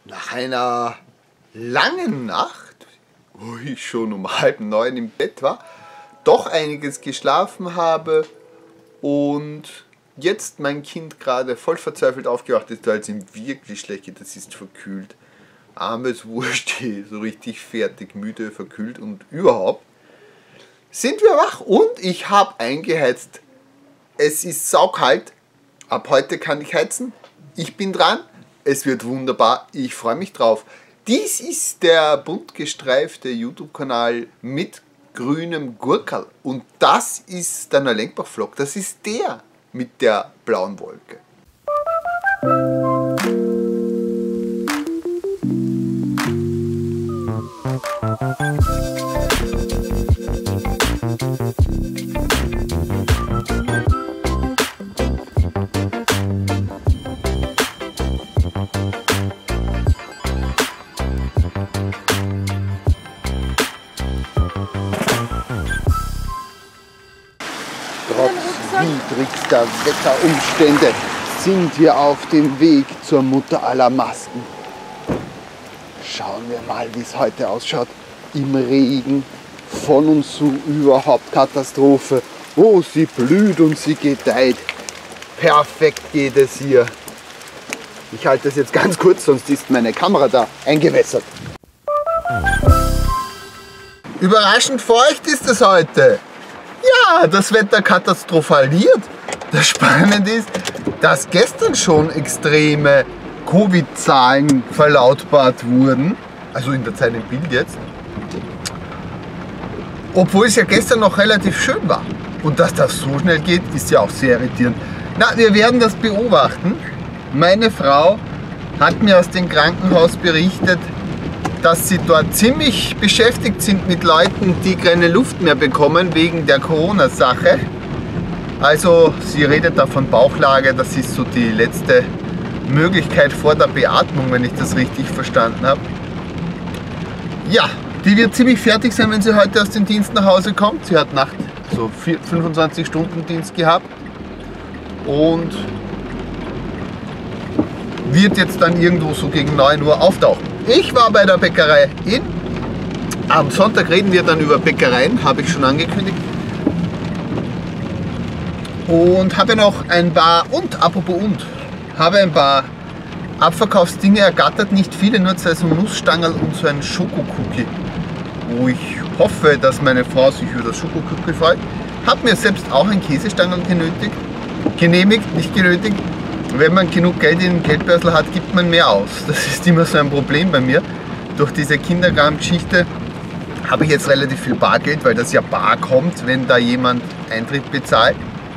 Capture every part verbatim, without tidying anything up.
Nach einer langen Nacht, wo ich schon um halb neun im Bett war, doch einiges geschlafen habe und jetzt mein Kind gerade voll verzweifelt aufgewacht ist, weil es ihm wirklich schlecht geht. Das ist verkühlt. Armes Wursti, so richtig fertig, müde, verkühlt und überhaupt. Sind wir wach und ich habe eingeheizt. Es ist saukalt. Ab heute kann ich heizen. Ich bin dran. Es wird wunderbar. Ich freue mich drauf. Dies ist der bunt gestreifte YouTube-Kanal mit grünem Gurkerl. Und das ist der Neulenkbach-Vlog. Das ist der mit der blauen Wolke. Trotz widrigster Wetterumstände sind wir auf dem Weg zur Mutter aller Masken. Schauen wir mal, wie es heute ausschaut. Im Regen, von und zu überhaupt Katastrophe. Oh, sie blüht und sie gedeiht. Perfekt geht es hier. Ich halte das jetzt ganz kurz, sonst ist meine Kamera da eingewässert. Überraschend feucht ist es heute. Ja, das Wetter katastrophaliert. Das Spannende ist, dass gestern schon extreme Covid-Zahlen verlautbart wurden. Also in der Zeit im Bild jetzt. Obwohl es ja gestern noch relativ schön war. Und dass das so schnell geht, ist ja auch sehr irritierend. Na, wir werden das beobachten. Meine Frau hat mir aus dem Krankenhaus berichtet, dass sie dort ziemlich beschäftigt sind mit Leuten, die keine Luft mehr bekommen wegen der Corona-Sache. Also sie redet da von Bauchlage, das ist so die letzte Möglichkeit vor der Beatmung, wenn ich das richtig verstanden habe. Ja, die wird ziemlich fertig sein, wenn sie heute aus dem Dienst nach Hause kommt. Sie hat Nacht, so fünfundzwanzig Stunden Dienst gehabt und wird jetzt dann irgendwo so gegen neun Uhr auftauchen. Ich war bei der Bäckerei in. Am Sonntag reden wir dann über Bäckereien, habe ich schon angekündigt. Und habe noch ein paar, und apropos und, habe ein paar Abverkaufsdinge ergattert, nicht viele, nur zwei so Nussstangerl und so ein Schokokookie, wo ich hoffe, dass meine Frau sich über das Schokokookie freut. Habe mir selbst auch ein Käsestangerl genötigt, genehmigt, nicht genötigt. Wenn man genug Geld in den Geldbörsel hat, gibt man mehr aus. Das ist immer so ein Problem bei mir. Durch diese Kindergartengeschichte habe ich jetzt relativ viel Bargeld, weil das ja bar kommt, wenn da jemand Eintritt bezahlt.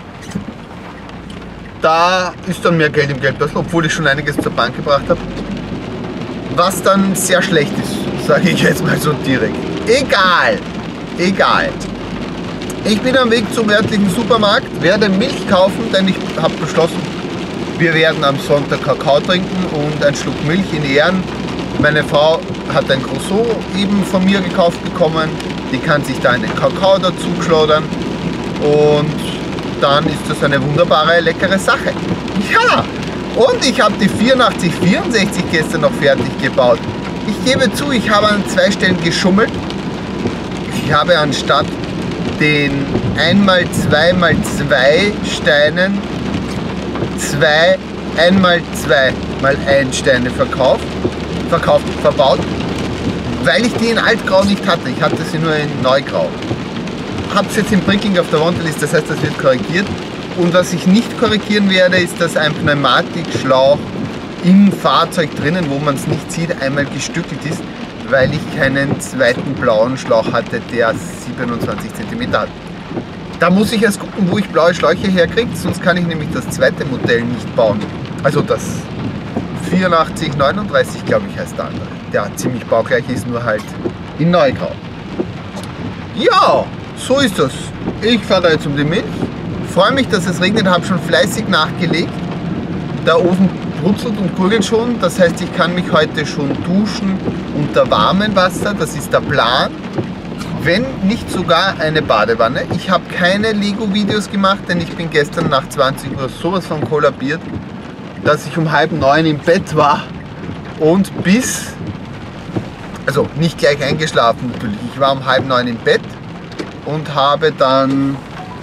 Da ist dann mehr Geld im Geldbörsel, obwohl ich schon einiges zur Bank gebracht habe. Was dann sehr schlecht ist, sage ich jetzt mal so direkt. Egal, egal. Ich bin am Weg zum örtlichen Supermarkt, werde Milch kaufen, denn ich habe beschlossen, wir werden am Sonntag Kakao trinken und einen Schluck Milch in Ehren. Meine Frau hat ein Croissant eben von mir gekauft bekommen. Die kann sich da einen Kakao dazu schlottern. Und dann ist das eine wunderbare, leckere Sache. Ja, und ich habe die vierundachtzig vierundsechzig gestern noch fertig gebaut. Ich gebe zu, ich habe an zwei Stellen geschummelt. Ich habe anstatt den eins mal zwei mal zwei Steinen zwei eins mal zwei mal eins Steine verkauft, verkauft, verbaut, weil ich die in Altgrau nicht hatte. Ich hatte sie nur in Neugrau. Habe es jetzt im Pricking auf der Wanderliste, das heißt, das wird korrigiert. Und was ich nicht korrigieren werde, ist, dass ein Pneumatikschlauch im Fahrzeug drinnen, wo man es nicht sieht, einmal gestückelt ist, weil ich keinen zweiten blauen Schlauch hatte, der siebenundzwanzig Zentimeter hat. Da muss ich erst gucken, wo ich blaue Schläuche herkriege, sonst kann ich nämlich das zweite Modell nicht bauen. Also das vierundachtzig neununddreißig, glaube ich, heißt der andere. Der ziemlich baugleich ist, nur halt in Neugrau. Ja, so ist das. Ich fahre da jetzt um die Milch. Freue mich, dass es regnet, habe schon fleißig nachgelegt. Der Ofen brutzelt und gurgelt schon. Das heißt, ich kann mich heute schon duschen unter warmem Wasser. Das ist der Plan. Wenn nicht sogar eine Badewanne. Ich habe keine Lego-Videos gemacht, denn ich bin gestern nach zwanzig Uhr sowas von kollabiert, dass ich um halb neun im Bett war und bis, also nicht gleich eingeschlafen natürlich, ich war um halb neun im Bett und habe dann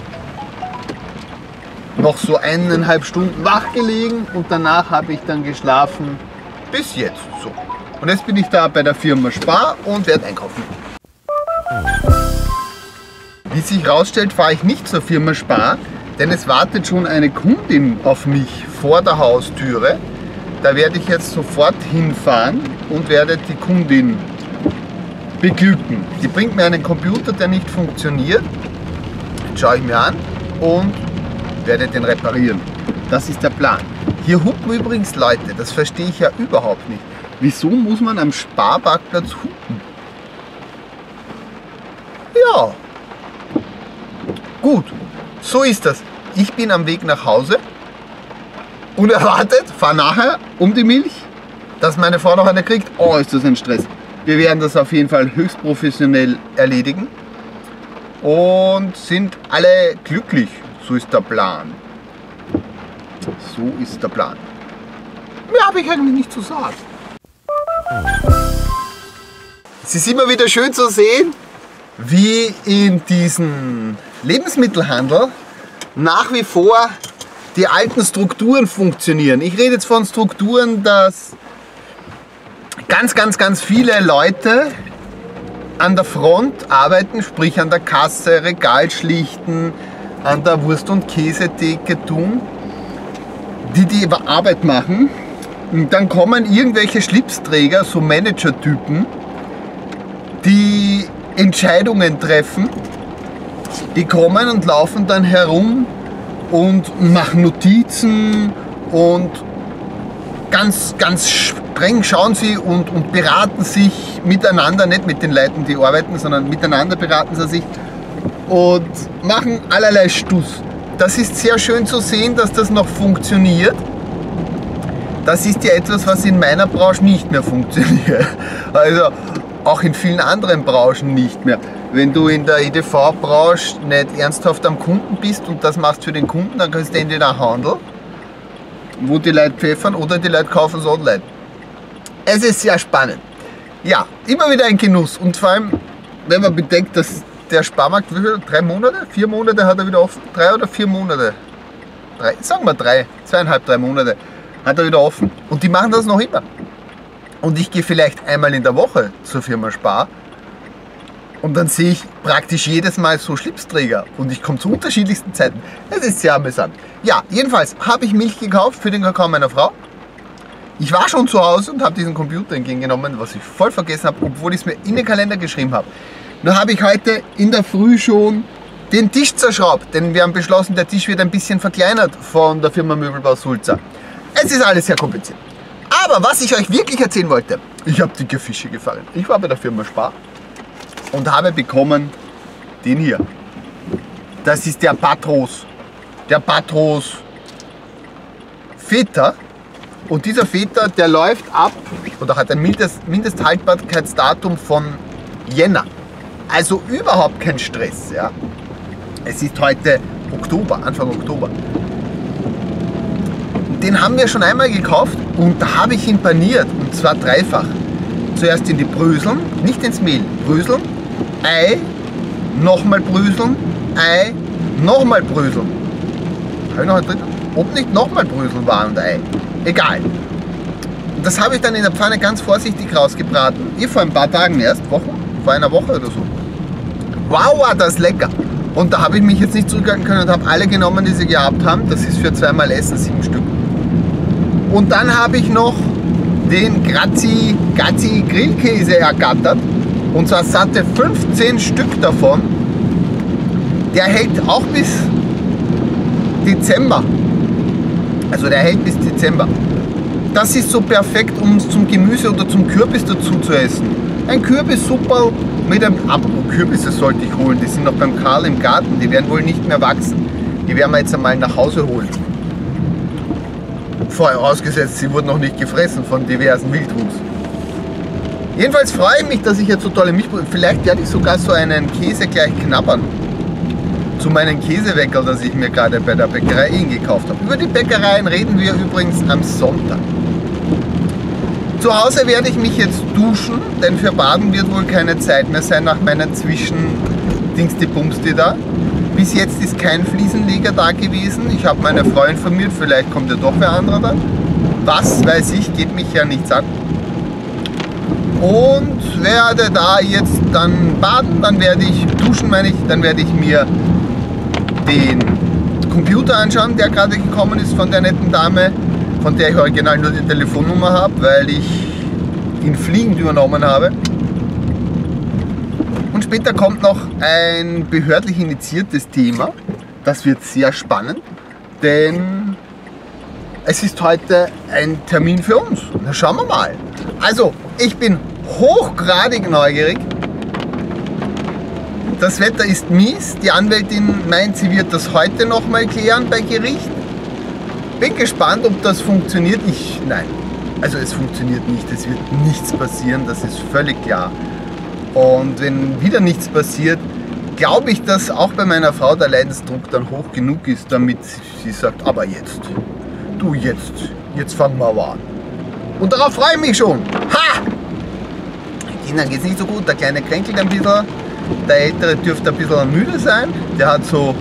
noch so eineinhalb Stunden wach gelegen und danach habe ich dann geschlafen bis jetzt so. Und jetzt bin ich da bei der Firma Spar und werde einkaufen. Wie sich herausstellt, fahre ich nicht zur Firma Spar, denn es wartet schon eine Kundin auf mich vor der Haustüre. Da werde ich jetzt sofort hinfahren und werde die Kundin beglücken. Die bringt mir einen Computer, der nicht funktioniert. Den schaue ich mir an und werde den reparieren. Das ist der Plan. Hier hupen übrigens Leute, das verstehe ich ja überhaupt nicht. Wieso muss man am Sparparkplatz hupen? Ja, gut, so ist das. Ich bin am Weg nach Hause, unerwartet, fahre nachher um die Milch, dass meine Frau noch eine kriegt. Oh, ist das ein Stress. Wir werden das auf jeden Fall höchst professionell erledigen und sind alle glücklich. So ist der Plan. So ist der Plan. Mehr habe ich eigentlich nicht zu sagen. Es ist immer wieder schön zu sehen, wie in diesem Lebensmittelhandel nach wie vor die alten Strukturen funktionieren. Ich rede jetzt von Strukturen, dass ganz, ganz, ganz viele Leute an der Front arbeiten, sprich an der Kasse, Regal schlichten, an der Wurst- und Käsetheke tun, die die Arbeit machen. Und dann kommen irgendwelche Schlipsträger, so Manager-Typen, die Entscheidungen treffen. Die kommen und laufen dann herum und machen Notizen und ganz, ganz streng schauen sie und, und beraten sich miteinander, nicht mit den Leuten, die arbeiten, sondern miteinander beraten sie sich und machen allerlei Stuss. Das ist sehr schön zu sehen, dass das noch funktioniert. Das ist ja etwas, was in meiner Branche nicht mehr funktioniert. Also auch in vielen anderen Branchen nicht mehr. Wenn du in der E D V-Branche nicht ernsthaft am Kunden bist und das machst für den Kunden, dann kannst du entweder Handel, wo die Leute pfeffern, oder die Leute kaufen es online. Es ist sehr spannend. Ja, immer wieder ein Genuss. Und vor allem, wenn man bedenkt, dass der Sparmarkt, wie viel? Drei Monate? Vier Monate hat er wieder offen? Drei oder vier Monate? Drei, sagen wir drei, zweieinhalb, drei Monate hat er wieder offen. Und die machen das noch immer. Und ich gehe vielleicht einmal in der Woche zur Firma Spar und dann sehe ich praktisch jedes Mal so Schlipsträger und ich komme zu unterschiedlichsten Zeiten. Es ist sehr amüsant. Ja, jedenfalls habe ich Milch gekauft für den Kakao meiner Frau. Ich war schon zu Hause und habe diesen Computer entgegengenommen, was ich voll vergessen habe, obwohl ich es mir in den Kalender geschrieben habe. Nun habe ich heute in der Früh schon den Tisch zerschraubt, denn wir haben beschlossen, der Tisch wird ein bisschen verkleinert von der Firma Möbelbau Sulzer. Es ist alles sehr kompliziert. Aber was ich euch wirklich erzählen wollte, ich habe dicke Fische gefangen. Ich war bei der Firma Spar und habe bekommen den hier. Das ist der Patros. Der Patros Feta. Und dieser Feta, der läuft ab oder hat ein Mindest, Mindesthaltbarkeitsdatum von Jänner. Also überhaupt kein Stress. Ja. Es ist heute Oktober, Anfang Oktober. Den haben wir schon einmal gekauft und da habe ich ihn paniert, und zwar dreifach. Zuerst in die Bröseln, nicht ins Mehl, Bröseln, Ei, nochmal Bröseln, Ei, nochmal Bröseln. Habe ich noch ein drittes? Ob nicht nochmal Bröseln war und Ei. Egal. Und das habe ich dann in der Pfanne ganz vorsichtig rausgebraten. Ich vor ein paar Tagen erst, Wochen, vor einer Woche oder so. Wow, war das lecker. Und da habe ich mich jetzt nicht zurückhalten können und habe alle genommen, die sie gehabt haben. Das ist für zweimal Essen, sieben Stück. Und dann habe ich noch den Grazi, Grazi Grillkäse ergattert. Und zwar satte fünfzehn Stück davon. Der hält auch bis Dezember. Also der hält bis Dezember. Das ist so perfekt, um es zum Gemüse oder zum Kürbis dazu zu essen. Ein Kürbissuppe mit einem... Apropos Kürbisse sollte ich holen. Die sind noch beim Karl im Garten. Die werden wohl nicht mehr wachsen. Die werden wir jetzt einmal nach Hause holen. Vorher ausgesetzt, sie wurden noch nicht gefressen von diversen Wildwuchs. Jedenfalls freue ich mich, dass ich jetzt so tolle Milch... Vielleicht werde ich sogar so einen Käse gleich knabbern. Zu meinem Käseweckel, das ich mir gerade bei der Bäckerei gekauft habe. Über die Bäckereien reden wir übrigens am Sonntag. Zu Hause werde ich mich jetzt duschen, denn für Baden wird wohl keine Zeit mehr sein nach meinen Zwischen-Dings-die-Bums-die da. Bis jetzt ist kein Fliesenleger da gewesen. Ich habe meine Frau informiert, vielleicht kommt ja doch wer anderer da. Was weiß ich, geht mich ja nichts an. Und werde da jetzt dann baden, dann werde ich duschen, meine ich, dann werde ich mir den Computer anschauen, der gerade gekommen ist von der netten Dame, von der ich original nur die Telefonnummer habe, weil ich ihn fliegend übernommen habe. Und später kommt noch ein behördlich initiiertes Thema. Das wird sehr spannend, denn es ist heute ein Termin für uns. Na, schauen wir mal. Also, ich bin hochgradig neugierig. Das Wetter ist mies. Die Anwältin meint, sie wird das heute noch mal klären bei Gericht. Bin gespannt, ob das funktioniert. Ich, nein, also es funktioniert nicht. Es wird nichts passieren, das ist völlig klar. Und wenn wieder nichts passiert, glaube ich, dass auch bei meiner Frau der Leidensdruck dann hoch genug ist, damit sie sagt, aber jetzt, du jetzt, jetzt fangen wir aber an. Und darauf freue ich mich schon. Ha! Den Kindern geht es nicht so gut, der Kleine kränkelt ein bisschen, der Ältere dürfte ein bisschen müde sein, der hat so,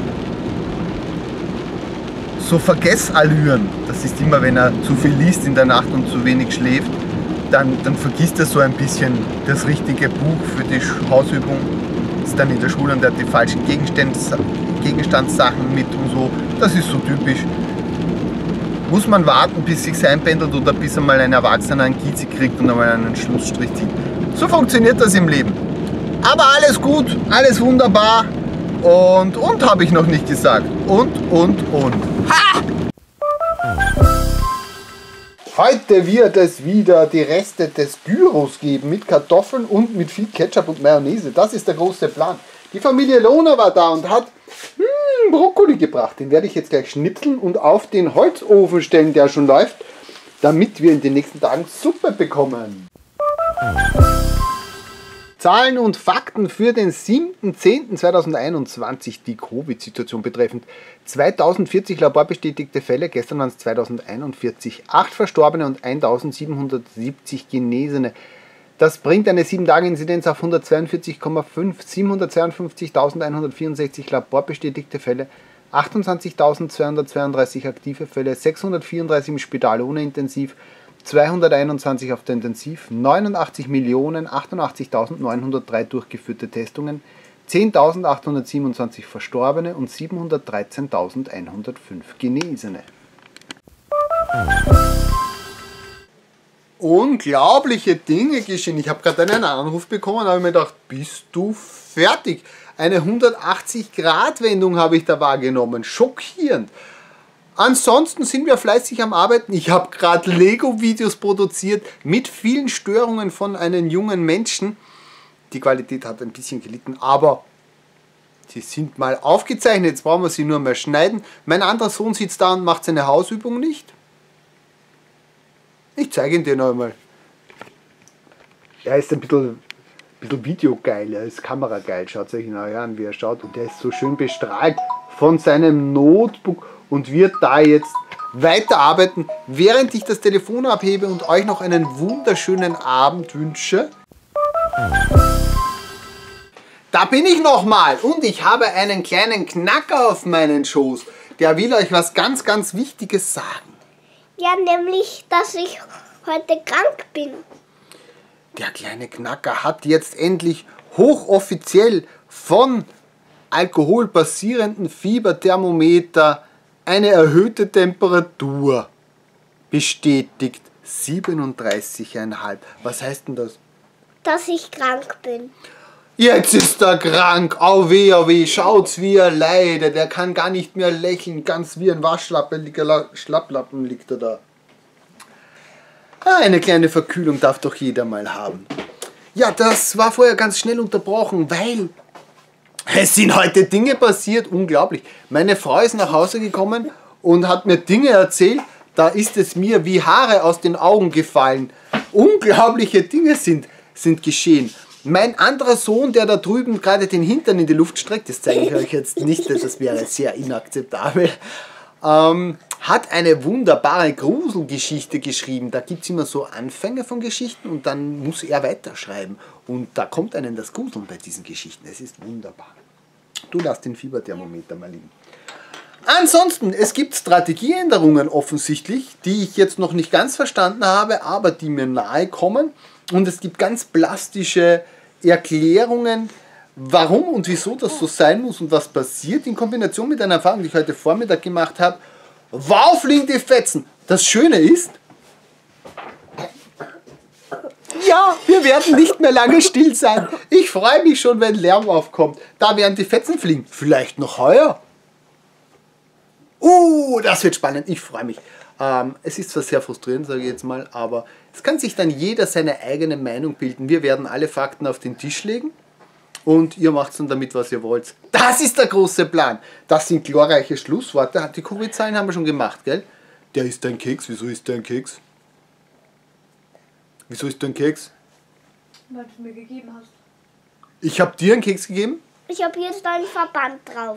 so Vergessallüren. Das ist immer, wenn er zu viel liest in der Nacht und zu wenig schläft. Dann, dann vergisst er so ein bisschen das richtige Buch für die Hausübung, ist dann in der Schule und hat die falschen Gegenstands, Gegenstandssachen mit und so. Das ist so typisch. Muss man warten, bis sich einpendelt oder bis einmal ein Erwachsener einen Gizi kriegt und einmal einen Schlussstrich zieht. So funktioniert das im Leben. Aber alles gut, alles wunderbar und und habe ich noch nicht gesagt. Und, und, und. Ha! Heute wird es wieder die Reste des Gyros geben mit Kartoffeln und mit viel Ketchup und Mayonnaise. Das ist der große Plan. Die Familie Lohner war da und hat hmm, Brokkoli gebracht. Den werde ich jetzt gleich schnipseln und auf den Holzofen stellen, der schon läuft, damit wir in den nächsten Tagen Suppe bekommen. Zahlen und Fakten für den siebten zehnten zweitausendeinundzwanzig, die Covid-Situation betreffend. zweitausendvierzig laborbestätigte Fälle, gestern waren es zweitausendeinundvierzig, acht Verstorbene und eintausendsiebenhundertsiebzig Genesene. Das bringt eine sieben Tage Inzidenz auf hundertzweiundvierzig Komma fünf, siebenhundertzweiundfünfzigtausendeinhundertvierundsechzig laborbestätigte Fälle, achtundzwanzigtausendzweihundertzweiunddreißig aktive Fälle, sechshundertvierunddreißig im Spital ohne Intensiv, zweihunderteinundzwanzig auf der Intensiv, neunundachtzig Millionen achtundachtzigtausendneunhundertdrei durchgeführte Testungen, zehntausendachthundertsiebenundzwanzig Verstorbene und siebenhundertdreizehntausendeinhundertfünf Genesene. Unglaubliche Dinge geschehen. Ich habe gerade einen Anruf bekommen und habe mir gedacht, bist du fertig? Eine hundertachtzig Grad Wendung habe ich da wahrgenommen. Schockierend. Ansonsten sind wir fleißig am Arbeiten. Ich habe gerade Lego-Videos produziert mit vielen Störungen von einem jungen Menschen. Die Qualität hat ein bisschen gelitten, aber sie sind mal aufgezeichnet. Jetzt brauchen wir sie nur mehr schneiden. Mein anderer Sohn sitzt da und macht seine Hausübung nicht. Ich zeige ihn dir noch einmal. Er ist ein bisschen, bisschen videogeil, er ist kamerageil. Schaut euch ihn an, wie er schaut. Und er ist so schön bestrahlt von seinem Notebook und wird da jetzt weiterarbeiten, während ich das Telefon abhebe und euch noch einen wunderschönen Abend wünsche. Da bin ich nochmal und ich habe einen kleinen Knacker auf meinen Schoß. Der will euch was ganz, ganz Wichtiges sagen. Ja, nämlich, dass ich heute krank bin. Der kleine Knacker hat jetzt endlich hochoffiziell von alkoholbasierenden Fieberthermometer eine erhöhte Temperatur bestätigt. siebenunddreißig Komma fünf. Was heißt denn das? Dass ich krank bin. Jetzt ist er krank. Au weh, au weh. Schaut's, wie er leidet. Er kann gar nicht mehr lächeln. Ganz wie ein Waschlappen, Schlapplappen liegt er da. Ah, eine kleine Verkühlung darf doch jeder mal haben. Ja, das war vorher ganz schnell unterbrochen, weil es sind heute Dinge passiert. Unglaublich. Meine Frau ist nach Hause gekommen und hat mir Dinge erzählt. Da ist es mir wie Haare aus den Augen gefallen. Unglaubliche Dinge sind, sind geschehen. Mein anderer Sohn, der da drüben gerade den Hintern in die Luft streckt, das zeige ich euch jetzt nicht, das wäre sehr inakzeptabel. ähm, hat eine wunderbare Gruselgeschichte geschrieben. Da gibt es immer so Anfänge von Geschichten und dann muss er weiterschreiben. Und da kommt einem das Gruseln bei diesen Geschichten. Es ist wunderbar. Du lass den Fieberthermometer mal liegen. Ansonsten, es gibt Strategieänderungen offensichtlich, die ich jetzt noch nicht ganz verstanden habe, aber die mir nahe kommen. Und es gibt ganz plastische Erklärungen, warum und wieso das so sein muss und was passiert, in Kombination mit einer Erfahrung, die ich heute Vormittag gemacht habe. Wow, fliegen die Fetzen! Das Schöne ist, ja, wir werden nicht mehr lange still sein. Ich freue mich schon, wenn Lärm aufkommt. Da werden die Fetzen fliegen. Vielleicht noch heuer. Uh, das wird spannend. Ich freue mich. Ähm, es ist zwar sehr frustrierend, sage ich jetzt mal, aber es kann sich dann jeder seine eigene Meinung bilden. Wir werden alle Fakten auf den Tisch legen und ihr macht dann damit, was ihr wollt. Das ist der große Plan. Das sind glorreiche Schlussworte. Die Covid-Zahlen haben wir schon gemacht, gell? Der ist ein Keks. Wieso ist der ein Keks? Wieso ist der ein Keks? Weil du es mir gegeben hast. Ich habe dir einen Keks gegeben? Ich habe jetzt einen Verband drauf.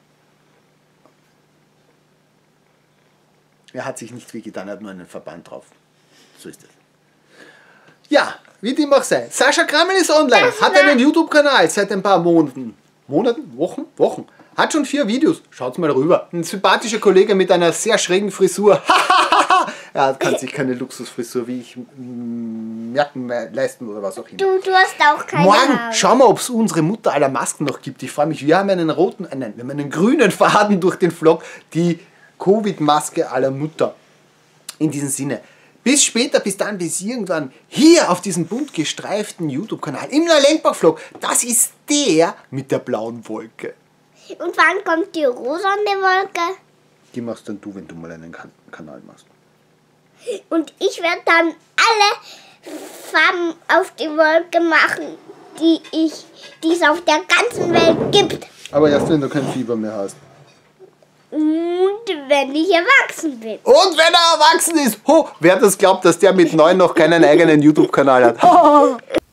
Er hat sich nicht viel getan, er hat nur einen Verband drauf. So ist es. Ja, wie dem auch sei. Sascha Krammel ist online, Das hat war- einen YouTube-Kanal seit ein paar Monaten. Monaten? Wochen? Wochen. Hat schon vier Videos. Schaut's mal rüber. Ein sympathischer Kollege mit einer sehr schrägen Frisur. Er kann sich keine Luxusfrisur, wie ich mm, merken, leisten oder was auch immer. Du, du hast auch keine Morgen Haare. schauen wir, ob es unsere Mutter aller Masken noch gibt. Ich freue mich. Wir haben einen roten, äh, nein, wir haben einen grünen Faden durch den Vlog. Die Covid-Maske aller Mutter. In diesem Sinne. Bis später, bis dann, bis irgendwann hier auf diesem bunt gestreiften YouTube-Kanal im Lenkbach-Vlog. Das ist der mit der blauen Wolke. Und wann kommt die rosane Wolke? Die machst dann du, wenn du mal einen kan Kanal machst. Und ich werde dann alle Farben auf die Wolke machen, die ich, die es auf der ganzen Welt gibt. Aber erst, wenn du kein Fieber mehr hast. Und wenn ich erwachsen bin. Und wenn er erwachsen ist. Ho, wer das glaubt, dass der mit neun noch keinen eigenen YouTube-Kanal hat.